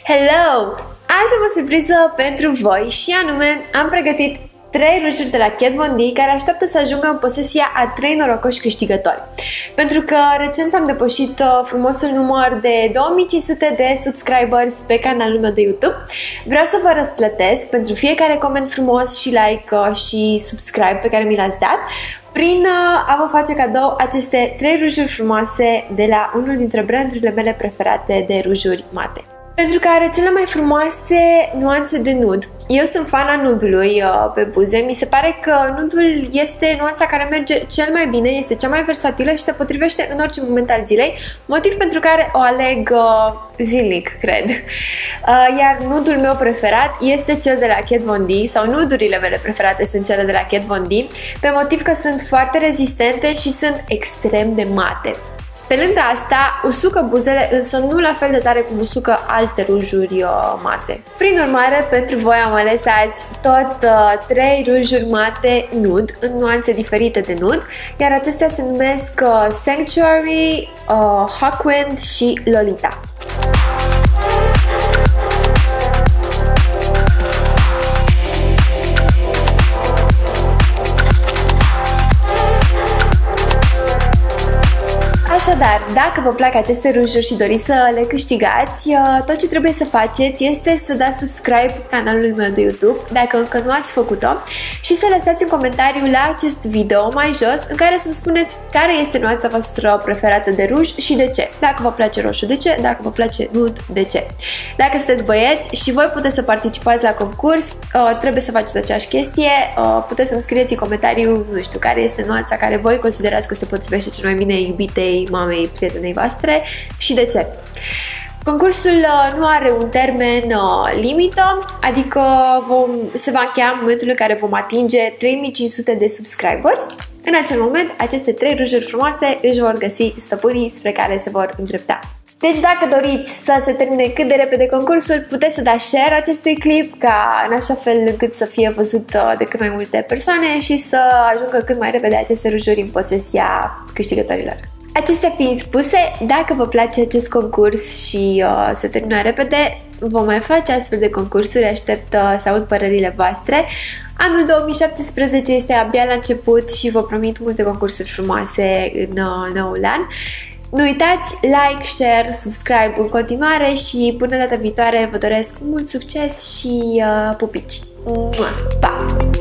Hello! Azi am o surpriză pentru voi și anume am pregătit 3 rujuri de la Kat Von D care așteaptă să ajungă în posesia a 3 norocoși câștigători. Pentru că recent am depășit frumosul număr de 2500 de subscribers pe canalul meu de YouTube. Vreau să vă răsplătesc pentru fiecare coment frumos și like și subscribe pe care mi l-ați dat prin a vă face cadou aceste 3 rujuri frumoase de la unul dintre brandurile mele preferate de rujuri mate. Pentru că are cele mai frumoase nuanțe de nud. Eu sunt fan a nudului pe buze. Mi se pare că nudul este nuanța care merge cel mai bine, este cea mai versatilă și se potrivește în orice moment al zilei, motiv pentru care o aleg zilnic, cred. Iar nudul meu preferat este cel de la Kat Von D, sau nudurile mele preferate sunt cele de la Kat Von D, pe motiv că sunt foarte rezistente și sunt extrem de mate. Pe lângă asta, usucă buzele, însă nu la fel de tare cum usucă alte rujuri mate. Prin urmare, pentru voi am ales azi tot 3 rujuri mate nud, în nuanțe diferite de nud, iar acestea se numesc Sanctuary, Hawkwind și Lolita. Așadar, dacă vă plac aceste rujuri și doriți să le câștigați, tot ce trebuie să faceți este să dați subscribe canalului meu de YouTube, dacă încă nu ați făcut-o, și să lăsați un comentariu la acest video mai jos în care să-mi spuneți care este nuanța voastră preferată de ruj și de ce. Dacă vă place roșu, de ce? Dacă vă place nud, de ce? Dacă sunteți băieți și voi puteți să participați la concurs, trebuie să faceți aceeași chestie, puteți să-mi scrieți în comentariu, nu știu, care este nuanța care voi considerați că se potrivește cel mai bine iubitei mamei, prietenei voastre și de ce. Concursul nu are un termen limită, adică se va încheia în momentul în care vom atinge 3500 de subscribers. În acel moment, aceste 3 rujuri frumoase își vor găsi stăpânii spre care se vor îndrepta. Deci dacă doriți să se termine cât de repede concursul, puteți să dați share acestui clip în așa fel încât să fie văzut de cât mai multe persoane și să ajungă cât mai repede aceste rujuri în posesia câștigătorilor. Acestea fiind spuse, dacă vă place acest concurs și se termină repede, vom mai face astfel de concursuri, aștept să aud părerile voastre. Anul 2017 este abia la început și vă promit multe concursuri frumoase în noul an. Nu uitați, like, share, subscribe în continuare și până data viitoare vă doresc mult succes și pupici! Pa!